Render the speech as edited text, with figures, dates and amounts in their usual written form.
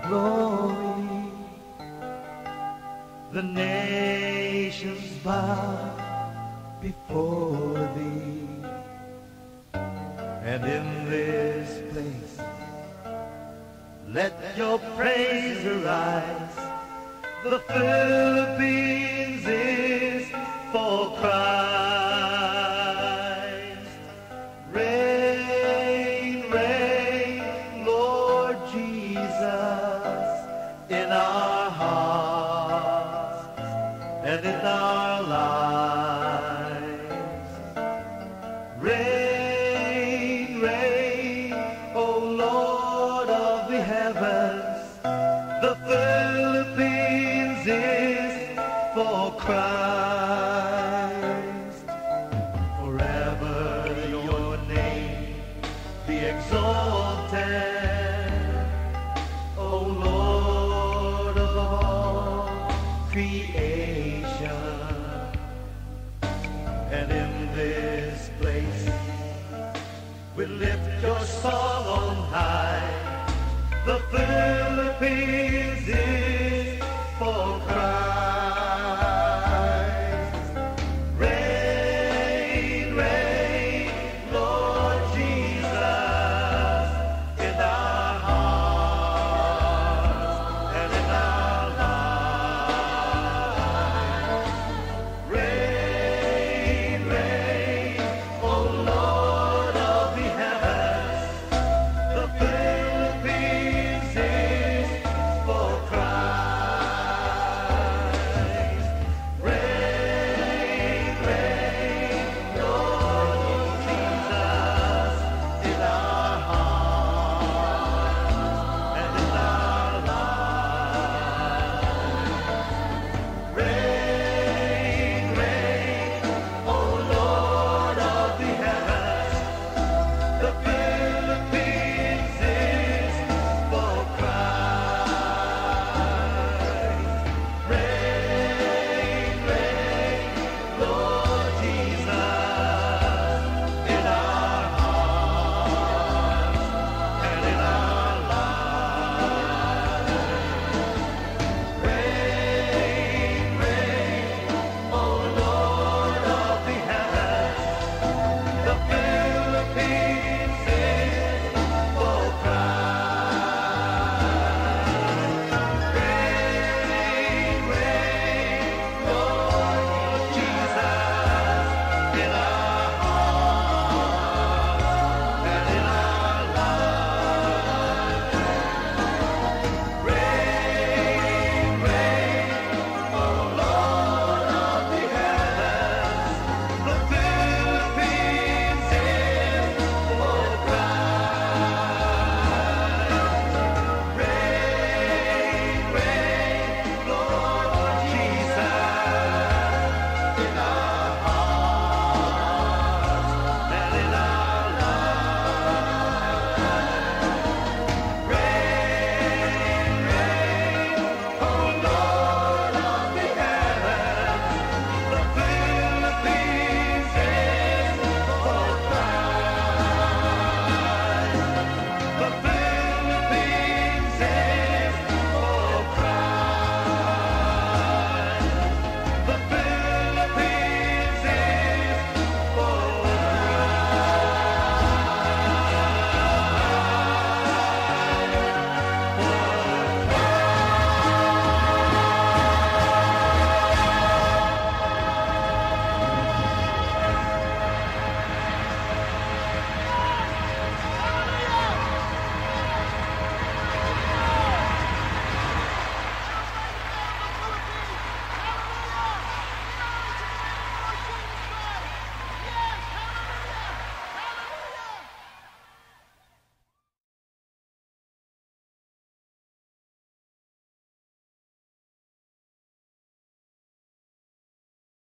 glory. The nations bow before thee, and in this place let your praise arise. The Philippines is for Christ. Reign, reign, Lord Jesus, in our hearts and in our lives. Reign, reign, O Lord of the heavens. The Philippines is for Christ. Forever your name be exalted, O Lord of all creation. And in this place we lift your song on high. The Philippines is